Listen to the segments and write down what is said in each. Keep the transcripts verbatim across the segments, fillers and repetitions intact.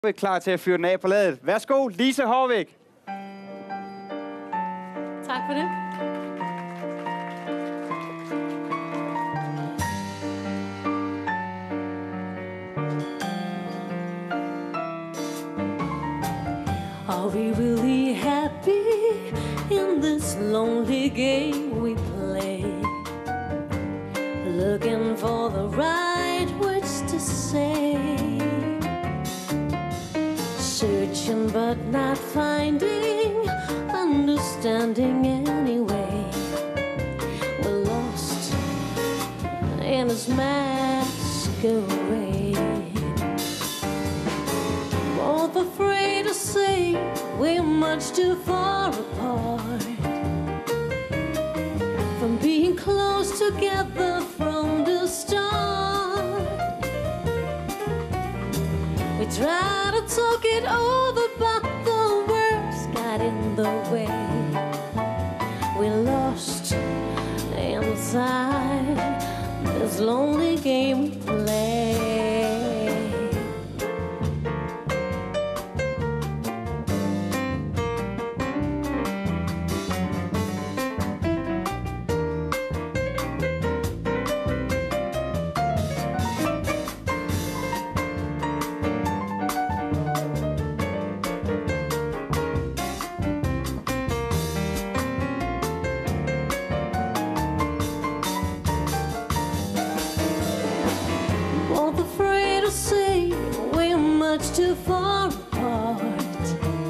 er klar til at fyre den af på ladet. Værsgo, Lise Hårvik. Tak for det. Are we really happy in this lonely game we play? Looking for the right words to say, searching but not finding, understanding anyway. We're lost in this masquerade, both afraid to say we're much too far apart from being close together from the start. We try to talk it over, but the words got in the way. We're lost inside this lonely game we play. Too far apart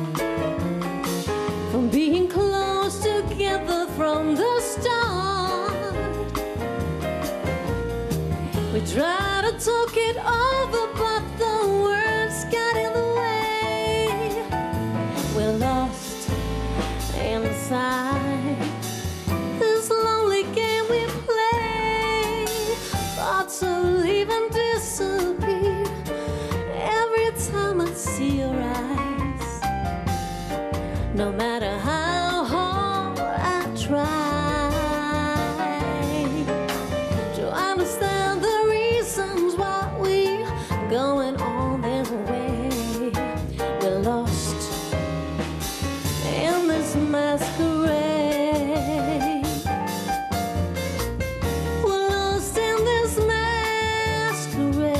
from being close together from the start. We try to talk it over, but the words got in the way. We're lost inside this lonely game we play. Thoughts of leaving disappear every time I see your eyes. No matter how hard I try to understand the reasons why we're going on this way, we're lost in this masquerade. We're lost in this masquerade.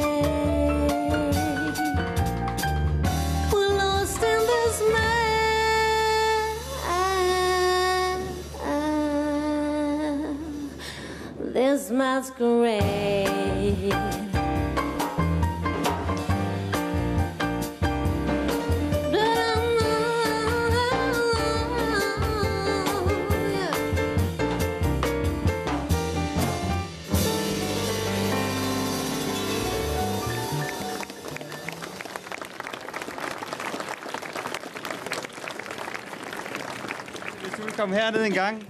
This masquerade. Hvis du vil komme herned en gang.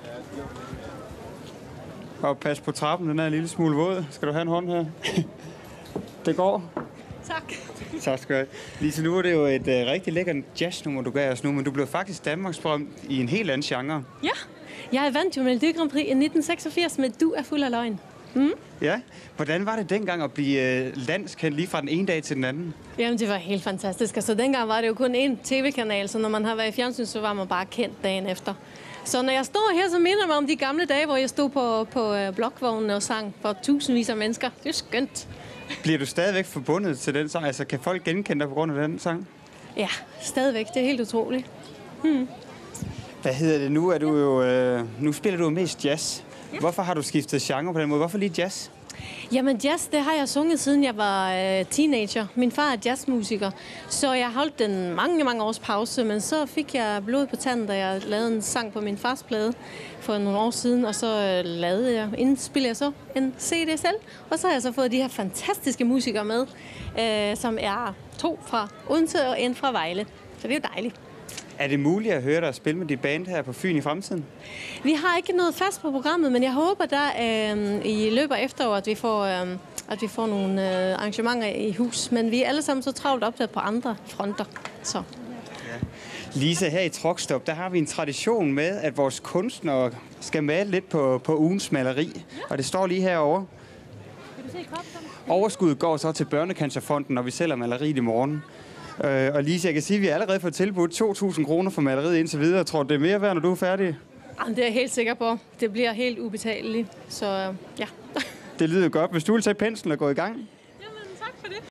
Og pas på trappen, den er en lille smule våd. Skal du have en hånd her? Det går. Tak. Tak skal du have. Lise, nu er det jo et uh, rigtig lækkert jazznummer, du gav os nu, men du blev faktisk Danmarksberømt i en helt anden genre. Ja, jeg vandt jo Melodi Grand Prix i nitten seksogfirs med Du er fuld af løgn. Mm. Ja, hvordan var det dengang at blive uh, landskendt lige fra den ene dag til den anden? Jamen, det var helt fantastisk. Altså, dengang var det jo kun én tv-kanal, så når man har været i fjernsyn, så var man bare kendt dagen efter. Så når jeg står her, så minder jeg mig om de gamle dage, hvor jeg stod på, på uh, blokvognen og sang for tusindvis af mennesker. Det er skønt. Bliver du stadigvæk forbundet til den sang? Altså, kan folk genkende dig på grund af den sang? Ja, stadigvæk. Det er helt utroligt. Hmm. Hvad hedder det nu? Er du jo, øh, nu spiller du jo mest jazz. Ja. Hvorfor har du skiftet genre på den måde? Hvorfor lige jazz? Jamen jazz, det har jeg sunget siden jeg var øh, teenager. Min far er jazzmusiker, så jeg holdt den mange, mange års pause, men så fik jeg blod på tanden, da jeg lavede en sang på min fars plade for nogle år siden, og så øh, lavede jeg, indspillede jeg så en C D selv, og så har jeg så fået de her fantastiske musikere med, øh, som er to fra Odense og en fra Vejle, så det er jo dejligt. Er det muligt at høre dig spille med dit band her på Fyn i fremtiden? Vi har ikke noget fast på programmet, men jeg håber der øh, i løbet af efteråret, at vi får, øh, at vi får nogle øh, arrangementer i hus. Men vi er alle sammen så travlt optaget på andre fronter. Så. Ja. Lise, her i Trokstop, der har vi en tradition med, at vores kunstnere skal male lidt på, på ugens maleri. Ja. Og det står lige herovre. Overskuddet går så til Børnecancerfonden, når vi sælger maleriet i morgen. Øh, og Lise, jeg kan sige, at vi har allerede fået tilbudt to tusind kroner for maleriet indtil videre. Tror du, det er mere værd, når du er færdig? Jamen, det er jeg helt sikker på. Det bliver helt ubetaleligt, så ja. Det lyder godt. Hvis du vil tage penslen og gå i gang. Jamen, tak for det.